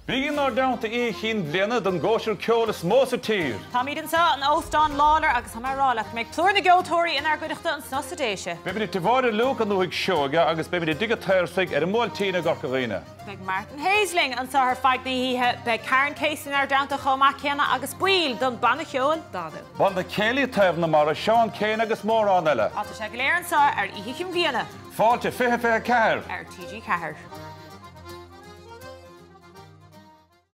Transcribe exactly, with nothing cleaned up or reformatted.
Bíonn ar dteannta Oíche Bliana don Cóisir ceolas mósa tír. Tá míid an Óstán Lawlors agus ha rála méid clúr na geotóirí in ar goireachta an snas nDéise. Beidh Tigh Mháire Luke an nuaigh seoga agus beidh dig teirsigh ar an mhóiltína Ghlacáin. Beidh Martin Haisling an sár Fáilte híthe beidh Karan Casey ar dteannta chomach chéanna agus baill don bhanna cheoil Danú. Bhanna céalaí taobhna mar a seán céin agus mór an eile. Áta sé go léir an sár ar Oíche Bliana. Fáilte fiche fiche ceathair. Ar T G four.